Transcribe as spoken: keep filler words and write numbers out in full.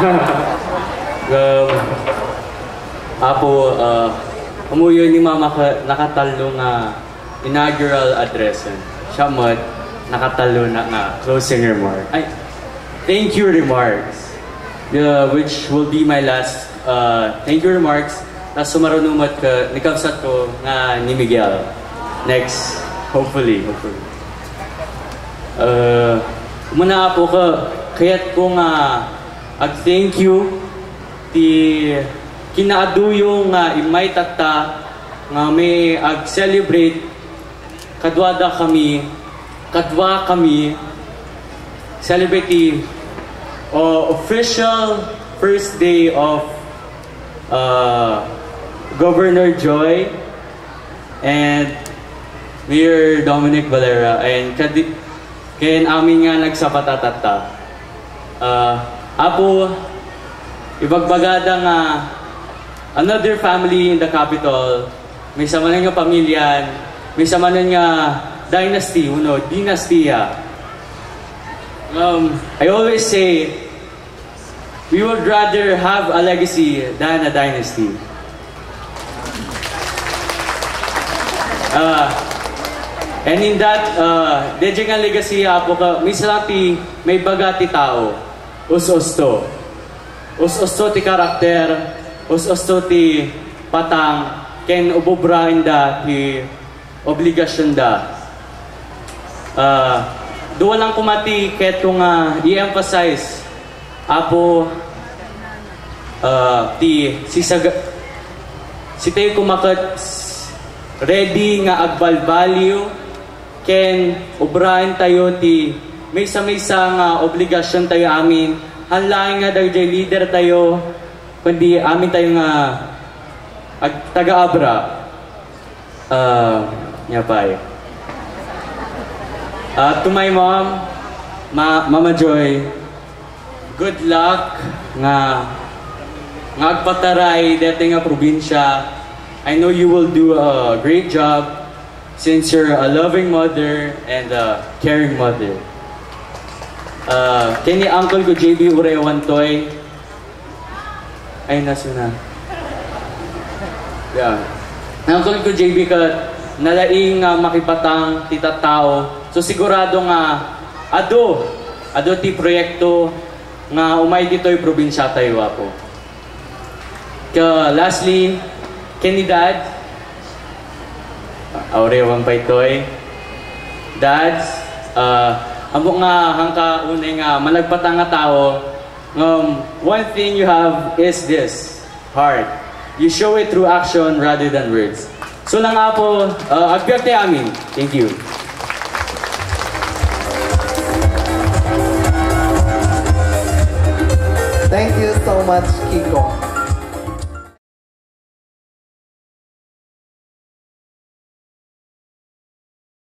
um, Apo, uh, umuyo ni Mama ka nakatalo nga inaugural address. Siya mo, nakatalo na nga closing remark. Ay, thank you remarks. Uh, which will be my last uh, thank you remarks. Tapos sumarunumat ka, nikabsat ko nga ni Miguel. Next, hopefully, hopefully. Uh, muna po ka, kaya't ko nga ag-thank you ti kinaaduyo nga imay tata nga may ag-celebrate kadwada kami, kadwa kami celebrate the uh, official first day of uh, Governor Joy and Mayor Dominic Valera and kadi kayan amin nga nagsapatatata. Uh, apo, ibagbagada nga another family in the capital, may samanan nga pamilyan, may samanan nga dynasty, uno, dinastiya. Um, I always say, we would rather have a legacy than a dynasty. Uh, And in that, uh, dedya nga legacy apo ka, misalati may bagati tao, us-usto. Us-usto ti karakter, us-usto ti patang, ken ubobrain da ti obligasyon da. Uh, Duwa lang kumati keto nga i-emphasize apo uh, ti si saga, si tayo kumakat ready nga agbalbalyo ken obrahin tayo ti may sa-maysa nga obligasyon tayo amin. Hanlaing nga daw jay leader tayo kundi amin tayo nga ag taga-abra. Uh, yapay. Uh, to my mom, Ma Mama Joy, good luck nga nga agpataray dete nga probinsya. I know you will do a great job since you're a loving mother and a caring mother. Uh, kini uncle ko J B Urewantoy. Ay, naso na. Yeah. Uncle ko J B ka nalaing uh, makipatang tita tao. So sigurado nga ado, ado ti proyekto nga umay dito'y probinsya tayo apo. Ka lastly, kini dad, Aurewang Paitoy. Dads, uh, amo nga hangka unay nga malagpatang nga tao, um, one thing you have is this, heart. You show it through action rather than words. So lang nga po, uh, agbyag tayo amin. Thank you. Thank you so much, Kiko.